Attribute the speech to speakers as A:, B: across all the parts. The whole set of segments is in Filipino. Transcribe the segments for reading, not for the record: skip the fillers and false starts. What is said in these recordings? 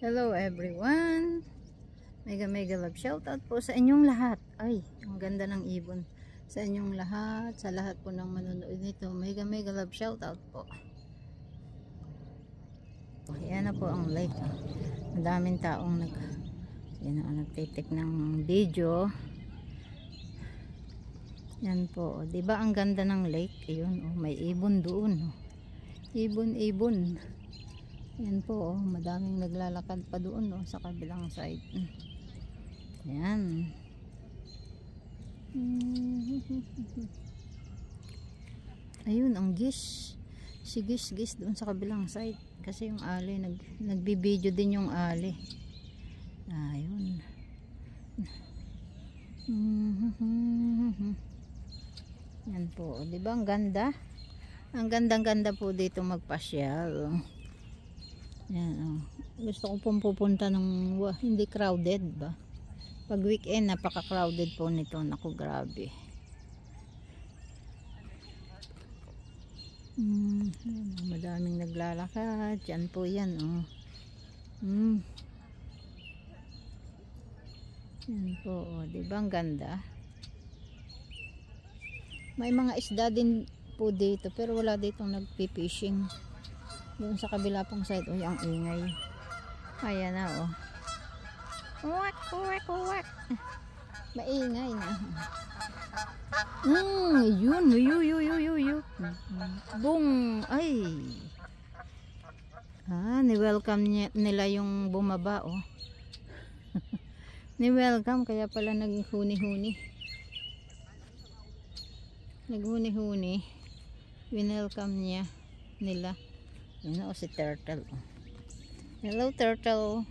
A: Hello everyone, mega love shoutout po sa inyong lahat. Ay, ang ganda ng ibon. Sa inyong lahat, sa lahat po ng manonood nito, mega love shoutout po. Yan na po ang lake. Madaming taong nagtitik ng video. Yan po, 'di ba ang ganda ng lake? Ayun, oh, may ibon doon, oh. Ibon. Yan po, oh, madaming naglalakad pa doon, oh, sa kabilang side. Yan. Ayun, ang gish. Si gish doon sa kabilang side. Kasi yung ali, nagbibideo din yung ali. Ayun. Yan po, di ba ang ganda? Ang gandang-ganda po dito magpasyal. Yan, oh. Gusto ko pong pupunta ng hindi crowded ba? Pag weekend, napaka-crowded po nito. Naku, grabe. Madaming naglalakad. Yan po yan, oh. Yan po, oh. Diba ang ganda? May mga isda din po dito, pero wala ditong nagpipishing. Doon sa kabila pong side, oh, ang ingay. Ayan na, oh. Uwak. Maingay na. Yun. Bung. Ay. Ni-welcome nila yung bumaba, oh. Ni-welcome, kaya pala naghuni-huni. Winelcome nila. Yan, oh, si turtle, oh. Hello, turtle.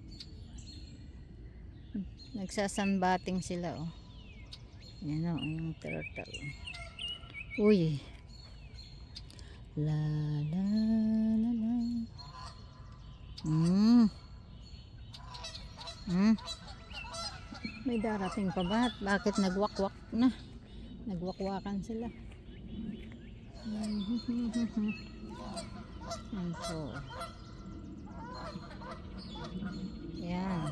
A: Nagsasunbathing sila, oh. Yan, oh, yung turtle. Uy. La. May darating pa ba? Bakit nagwakwak na? Nagwakwakan sila. Yan po. Yan.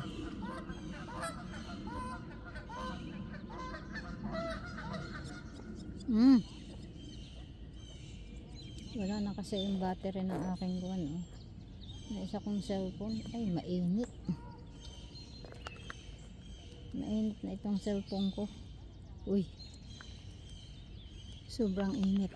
A: Wala na kasi yung battery ng aking buwan, oh. May isa kong cellphone. Ay, mainit. Mainit na itong cellphone ko. Uy. Sobrang init.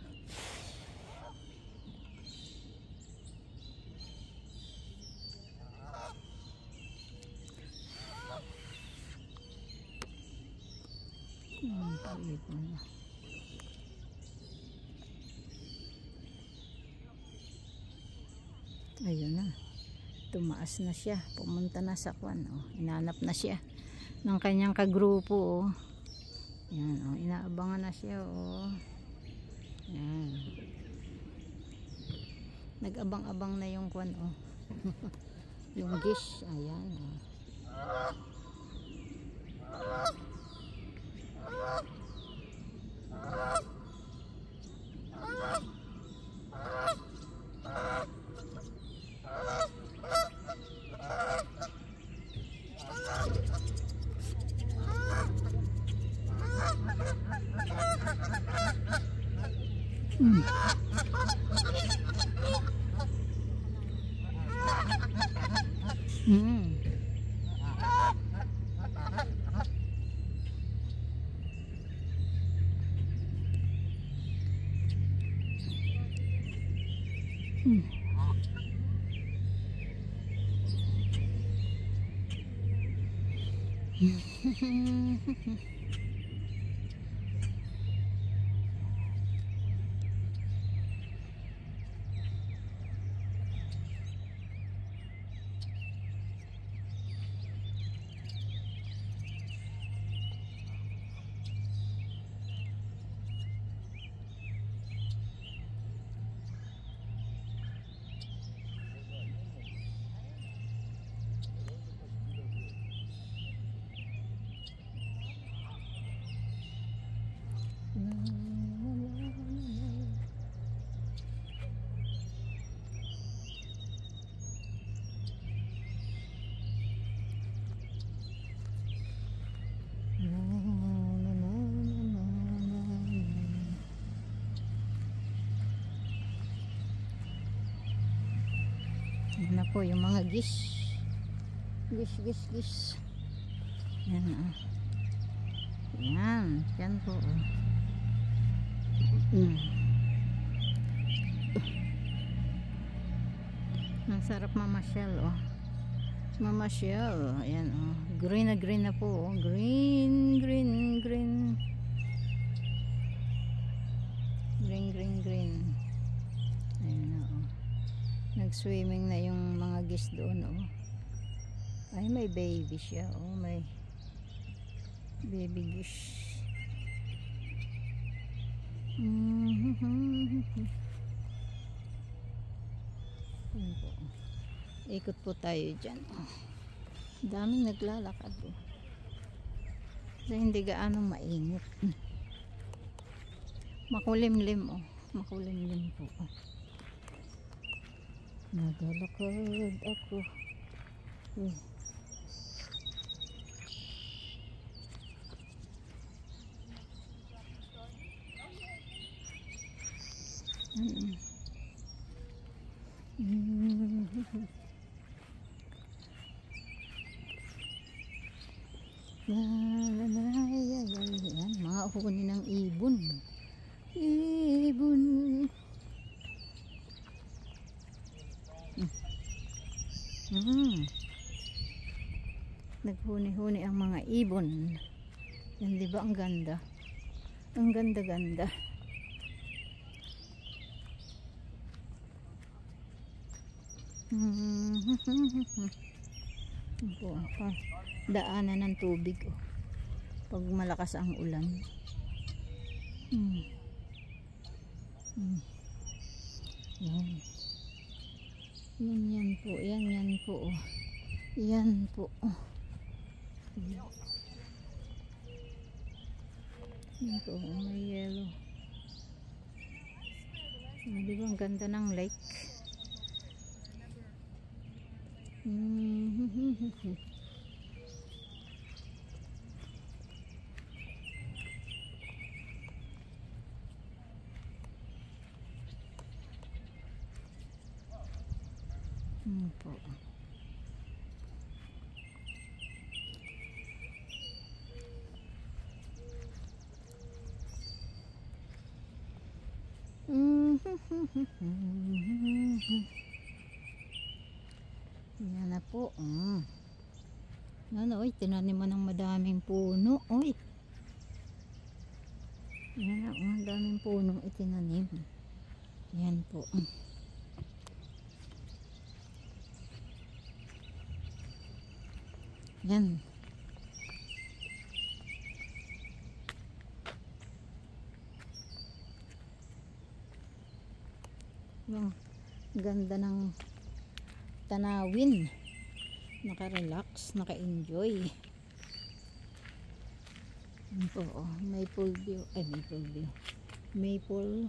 A: Ayun na, tumaas na siya, pumunta na sa kwan, oh. Inanap na siya ng kanyang kagrupo, oh. Yan, oh, inaabangan na siya, oh. Yan, nag-abang-abang na yung kwan, oh. Yung gish, ayan, oh. po yung mga gish. Gish. Yan o. Yan po o. Ang sarap mamasyal o. Mamasyal. Ayan o. Green na po o. Green. Green. Ayan na o. Nag-swimming na yung mga geese doon o. Ay, may baby siya o. May baby geese. Ikot po tayo dyan o. Daming naglalakad o. Kasi hindi gaano mainit. Makulimlim o. Makulimlim po o. Naglalakad ako. Yan, mga huni ng ibon. Naghuni-huni ang mga ibon. Yan, di ba ang ganda? Ang ganda. Daanan ng tubig oh. Pag malakas ang ulan. Yan po. Yan po oh. Yan po oh. Yan po oh, may yellow. Di ba ang ganda ng lake? Po. Yan na po. Yan oy, tinaniman ng madaming puno. Oy. Yan na, daming punong itinanim. Yan po. Yan. Yung ganda ng tanawin. Naka-relax, naka-enjoy. Yan po, oh, maple view. Ay, maple view. Maple.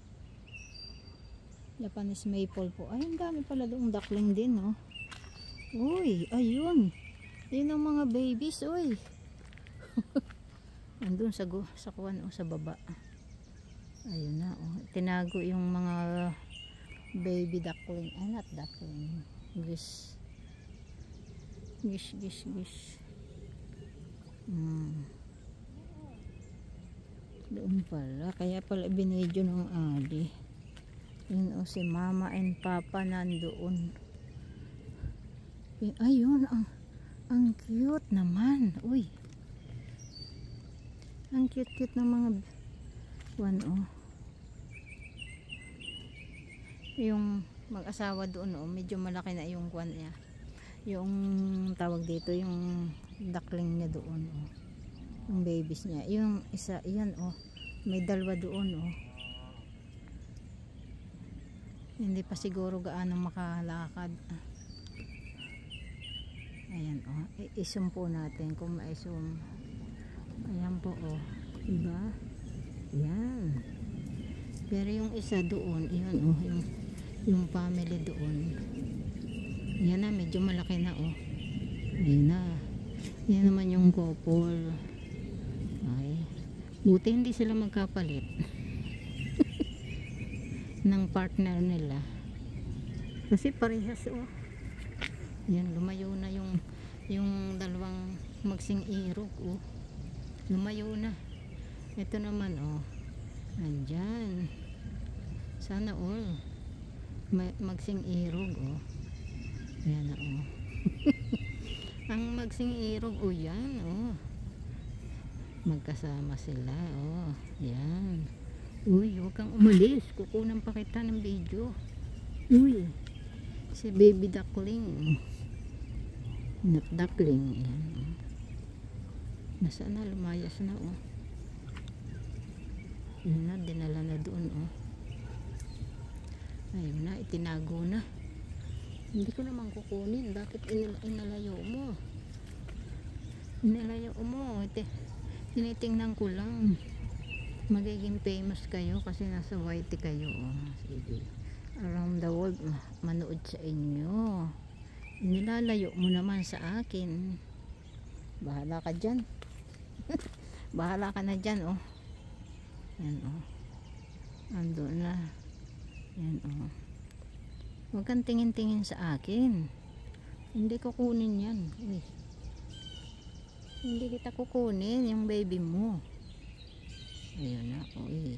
A: Japanese maple po. Ay, ang dami pala doong duckling din, oh. Uy, ayun. Yun ang mga babies, uy. Andun sa kuwan o sa baba. Ayun na, oh. Tinago yung mga baby duckling. Ay, not duckling. Gish. Doon pala. Kaya pala binidyo ng Ali. Yun o, si mama and papa nandoon. Ayun, ang cute naman. Uy. Ang cute ng mga yung mag-asawa doon medyo malaki na yung niya. Yung tawag dito, yung duckling niya doon yung babies niya. Yung isa, yan may dalawa doon Hindi pa siguro gaano makalakad. Ayan i-zoom po natin kung ma-zoom. Ayan po diba? Yan. Pero yung isa doon, yan yung family doon. Yan na, medyo malaki na Ayan na. Yan naman yung couple. Ay. Buti hindi sila magkapalit ng partner nila. Kasi parehas Yan, lumayo na yung dalawang magsing irog, oh. Lumayo na. Ito naman, oh. Andyan. Sana all. Magsing irog, oh. Yan na, oh. Ang magsing irog, oh, yan, oh. Magkasama sila, oh. Yan. Uy, huwag kang umalis. Kukunan pa kita ng video. Uy. Si baby duckling. Not duckling. Yan. Nasaan na? Lumayas na, oh. Yun na, dinala na doon, oh. Ayun na, itinago na. Hindi ko naman kukunin. Bakit inalayo mo? Inalayo mo. Tinitingnan ko lang. Magiging famous kayo kasi nasa YT kayo, oh. Sige. Around the world, manood sa inyo. Nilalayo mo naman sa akin. Bahala ka dyan. Bahala ka na dyan, oh. Yan, oh. Ando na. Yan, oh. Huwag kang tingin-tingin sa akin. Hindi ko kunin yan. Uy. Hindi kita kukunin yung baby mo. Ayun na, uy.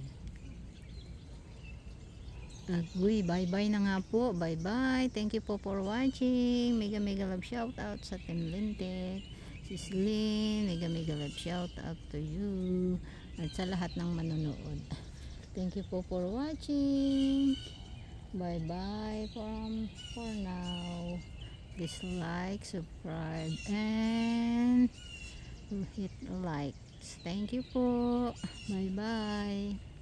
A: Uy, bye-bye na nga po. Bye-bye. Thank you po for watching. Mega love shout out sa Team Lintek. Sislin, mega love shout out to you. At sa lahat ng manonood. Thank you po for watching. Bye-bye for now. Please like, subscribe, and hit likes. Thank you po. Bye-bye.